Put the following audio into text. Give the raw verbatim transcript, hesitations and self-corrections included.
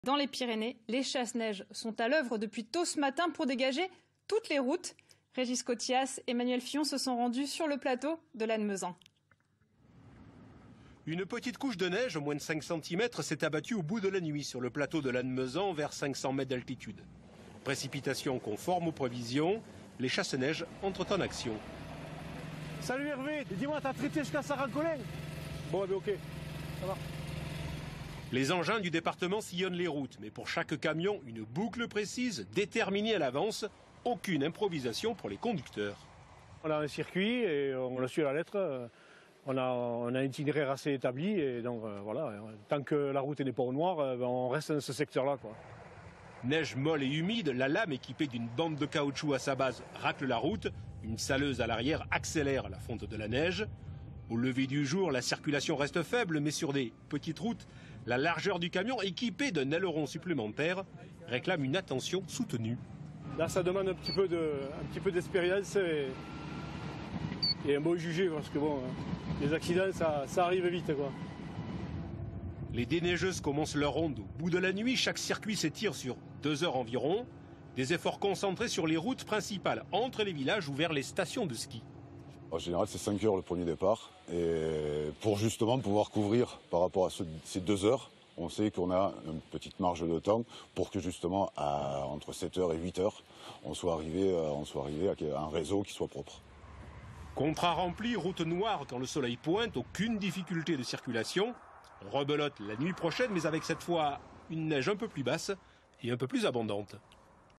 Dans les Pyrénées, les chasse-neige sont à l'œuvre depuis tôt ce matin pour dégager toutes les routes. Régis Cotias et Emmanuel Fillon se sont rendus sur le plateau de Lannemezan. Une petite couche de neige, moins de cinq centimètres, s'est abattue au bout de la nuit sur le plateau de Lannemezan, vers cinq cents mètres d'altitude. Précipitations conformes aux prévisions, les chasse-neige entrent en action. Salut Hervé, dis-moi, t'as traité jusqu'à Sarancolin? Bon, ben ok, ça va. Les engins du département sillonnent les routes, mais pour chaque camion, une boucle précise, déterminée à l'avance, aucune improvisation pour les conducteurs. On a un circuit et on l'a su à la lettre. On a, on a un itinéraire assez établi et donc euh, voilà, tant que la route n'est pas au noir, euh, on reste dans ce secteur-là, quoi. Neige molle et humide, la lame équipée d'une bande de caoutchouc à sa base racle la route. Une saleuse à l'arrière accélère la fonte de la neige. Au lever du jour, la circulation reste faible, mais sur des petites routes, la largeur du camion équipé d'un aileron supplémentaire réclame une attention soutenue. Là, ça demande un petit peu de, un petit peu d'expérience et, et un bon jugé, parce que bon, les accidents, ça, ça arrive vite, quoi. Les déneigeuses commencent leur ronde au bout de la nuit. Chaque circuit s'étire sur deux heures environ. Des efforts concentrés sur les routes principales, entre les villages ou vers les stations de ski. En général, c'est cinq heures le premier départ. Et pour justement pouvoir couvrir par rapport à ce, ces deux heures, on sait qu'on a une petite marge de temps pour que justement, à, entre sept heures et huit heures, on soit arrivé, on soit arrivé à un réseau qui soit propre. Contrat rempli, route noire quand le soleil pointe, aucune difficulté de circulation. Rebelote la nuit prochaine, mais avec cette fois une neige un peu plus basse et un peu plus abondante.